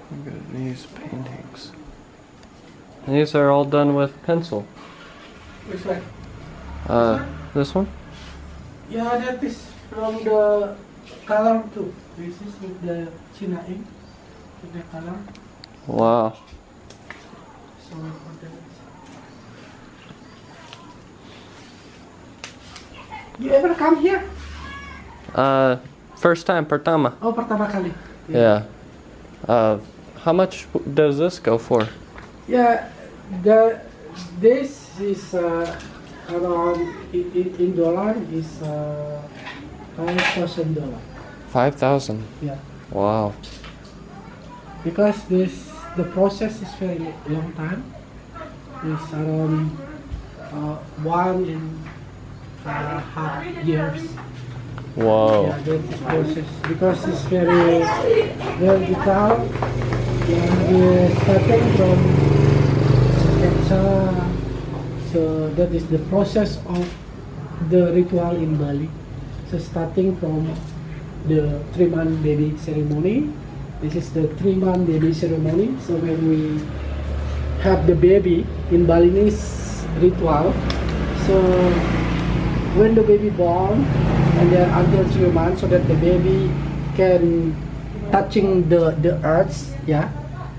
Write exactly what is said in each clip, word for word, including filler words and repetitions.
Look at these paintings. These are all done with pencil. Which one? Uh, this one? Yeah, that is from the color too. This is with the China ink, with the color. Wow. So important. You ever come here? Uh, first time, pertama. Oh, pertama kali. Yeah. Uh, how much does this go for? Yeah, the this is uh, around in, in, in dollar is uh, five thousand dollar. Five thousand. Yeah. Wow. Because this the process is very long time. It's around uh, one and uh, half years. Whoa. Yeah, that's the process because it's very very detailed. Yeah, we're starting from sketsa. So that is the process of the ritual in Bali. So starting from the three month baby ceremony. This is the three month baby ceremony. So when we have the baby in Balinese ritual, so when the baby born and then until three months, so that the baby can touching the the earth, yeah.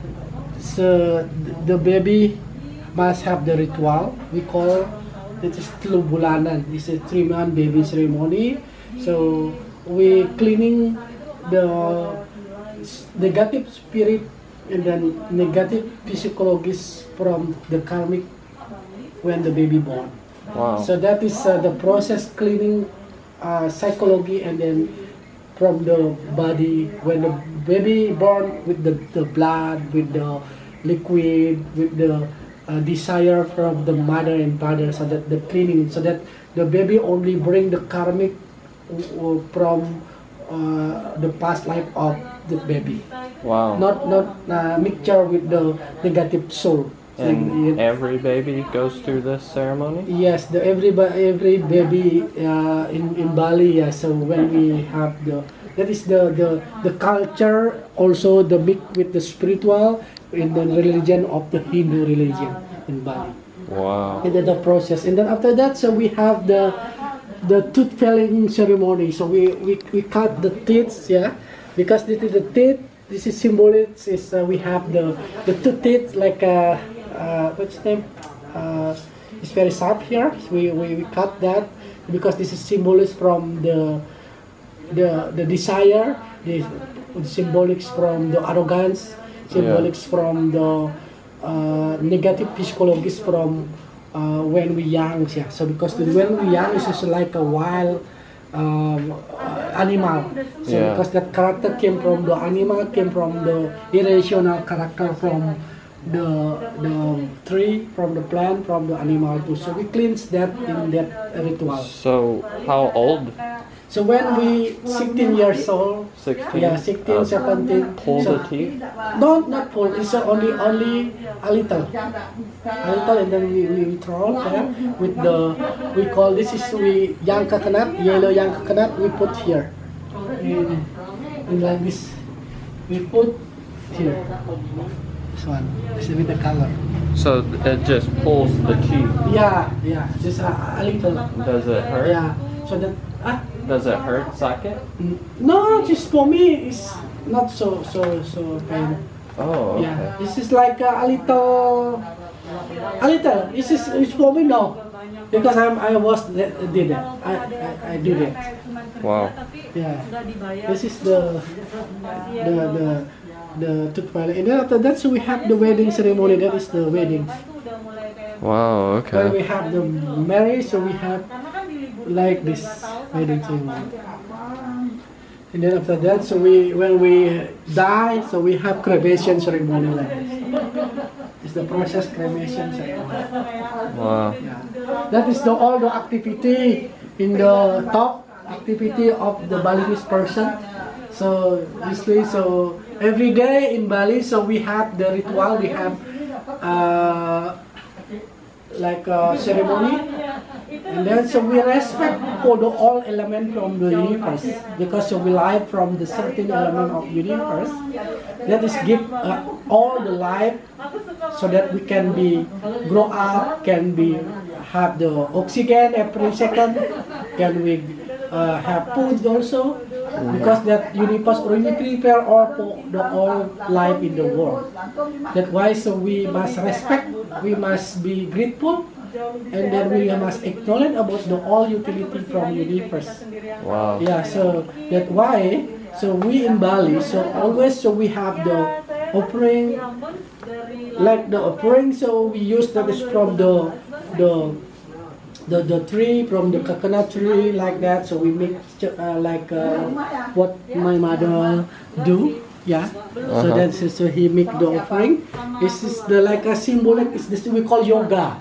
So the baby must have the ritual. We call it is telu bulanan. This is three month baby ceremony. So we cleaning the negative spirit and then negative psychologies from the karmic when the baby born. Wow. So that is uh, the process cleaning uh, psychology and then from the body when the baby born with the, the blood, with the liquid, with the uh, desire from the mother and father, so that the cleaning, so that the baby only bring the karmic uh, from uh, the past life of the baby. Wow. Not not uh, mixture with the negative soul. And every baby goes through this ceremony? Yes, the every every baby uh, in in Bali. Yeah, so when we have the that is the the the culture also the mix with the spiritual in the religion of the Hindu religion in Bali. Wow. And then the process, and then after that, so we have the the tooth filling ceremony. So we we, we cut the teeth, yeah, because this is the teeth. This is symbolic. Is uh, we have the the two teeth like a. Uh, what's the name? Uh, it's very sharp here. So we, we, we cut that because this is symbolic from the the the desire, the, the symbolics from the arrogance, symbolics yeah. from the uh, negative psychologies from uh, when we young. Yeah. So because the, when we young is just like a wild um, uh, animal. So yeah. because that character came from the animal, came from the irrational character from the the tree, from the plant, from the animal too. So we cleanse that in that ritual. So how old? So when we sixteen years old, sixteen. Yeah, sixteen, uh, seventeen. Pull so, the teeth? No, not pull. It's only only a little, a little, and then we, we throw there with the we call this is we young coconut, yellow young coconut. We put here, in, in like this. We put here. This one, this is with the color. So it just pulls the teeth. Yeah, yeah, just a, a little. Does it hurt? Yeah, so that. Ah, Does it hurt, socket? no, just for me, it's not so so so pain. Oh, okay. Yeah, this is like a, a little, a little. This is it's for me no, because I'm I was that, did that. I, I I do that. Wow. Yeah, this is the the the. the tooth filling. And then after that, so we have the wedding ceremony. That is the wedding. Wow, okay. When we have the marriage, so we have like this wedding ceremony. And then after that, so we when we die, so we have cremation ceremony like this. It's the process cremation ceremony. Wow. Yeah. That is the all the activity in the top activity of the Balinese person. So usually, so every day in Bali, so we have the ritual. We have uh, like a ceremony And then so we respect for the all element from the universe, because so we life from the certain element of universe. That is give uh, all the life, so that we can be grow up, can be have the oxygen every second, can we uh, have food also, because that universe already prepare all for the all life in the world. That's why so we must respect, we must be grateful, and then we must acknowledge about the all utility from universe. Wow. Yeah, so that's why so we in Bali, so always so we have the offering, like the offering, so we use that is from the the the, the tree, from the coconut tree, like that. So we make uh, like uh, what my mother do. Yeah, Uh-huh. so that's so he make the offering. This is the like a symbolic. It's this we call yoga.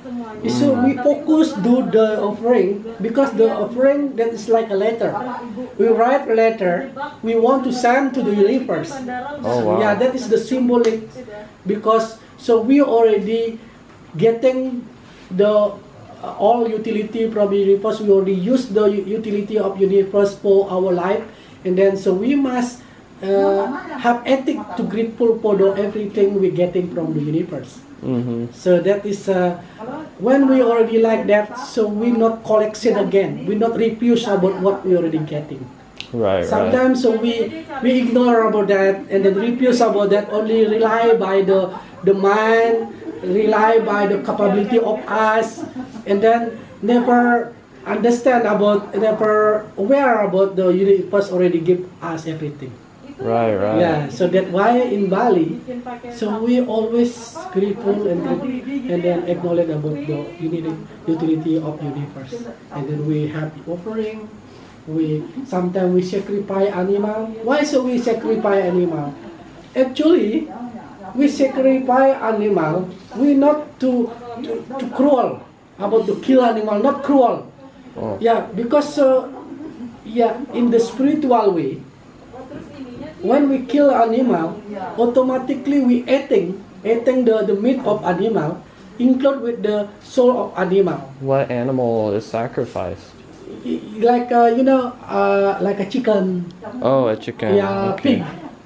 So we focus do the offering, because the offering that is like a letter. We write a letter. We want to send to the universe. Oh, wow. Yeah, that is the symbolic, because so we already getting the uh, all utility from the universe. We already use the u- utility of universe for our life, and then so we must uh, have ethic to grateful for the everything we getting from the universe. Mm-hmm. So that is uh, when we already like that, so we not collection again. We not refuse about what we already getting. Right, right. Sometimes so we we ignore about that, and then refuse about that. Only rely by the the mind, rely by the capability of us, and then never understand about, never aware about the universe already give us everything. Right, right. Yeah, so that's why in Bali, so we always grateful and and then acknowledge about the unity, utility of universe, and then we have the offering. We sometimes we sacrifice animal. Why so we sacrifice animal? Actually, we sacrifice animal. We not to to, to cruel about to kill animal, not cruel. Oh. Yeah, because uh, yeah, in the spiritual way, when we kill animal, automatically we eating eating the, the meat of animal, include with the soul of animal. What animal is sacrificed? I- Like uh, you know, uh, like a chicken, Oh, a chicken. yeah, Okay. pig,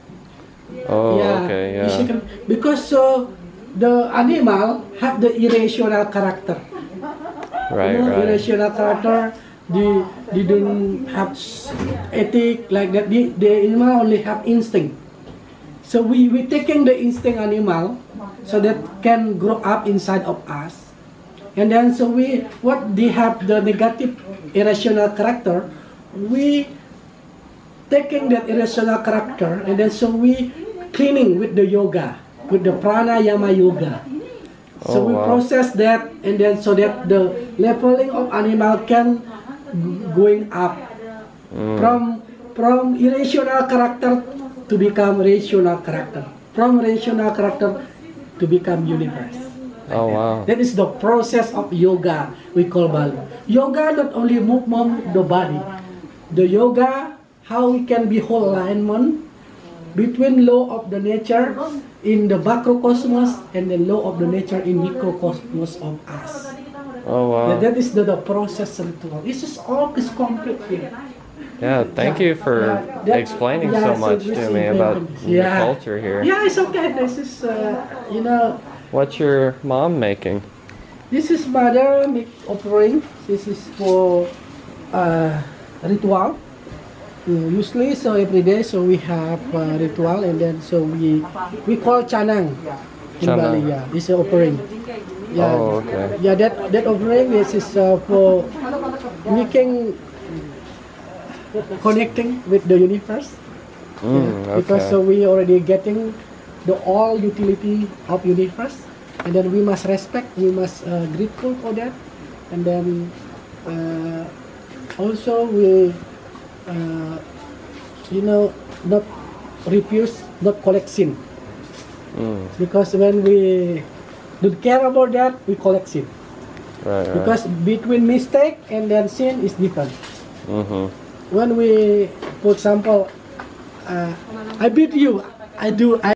Oh, yeah, okay, the yeah. chicken. Because uh, the animal have the irrational character. Right, You know, right. irrational character. They, they don't have s- ethic like that. The, the animal only have instinct. So we we taking the instinct animal, so that can grow up inside of us, and then so we what they have the negative irrational character, we taking that irrational character, and then so we cleaning with the yoga, with the pranayama yoga. So Oh, we wow. process that, and then so that the leveling of animal can g- going up Mm. from from irrational character to become rational character, from rational character to become universe. Oh, wow. That is the process of yoga we call Bali. Yoga not only movement the body, the yoga how we can be whole alignment between law of the nature in the macrocosmos and the law of the nature in microcosmos of us. Oh, wow. That, that is the, the process ritual. This is all is complete here. Yeah, thank you for Yeah, that- explaining yeah, so so much this to is me about important. the Yeah. culture here. Yeah, it's okay. This is uh, you know. What's your mom making? This is mother make offering. This is for uh, ritual. Uh, usually, so every day, so we have uh, ritual, and then so we we call canang in Canang. Bali. Yeah, it's an offering. Yeah, Oh, okay. yeah. That that offering this is uh, for making connecting with the universe. Mm, Because okay. so we already getting the all utility of universe, and then we must respect, we must uh, grateful for that, and then uh, also we uh, you know not refuse, not collect sin, Mm, because when we don't care about that, we collect sin. right, right. Because between mistake and then sin is different. Mm-hmm. When we, for example, uh, I beat you, I do. I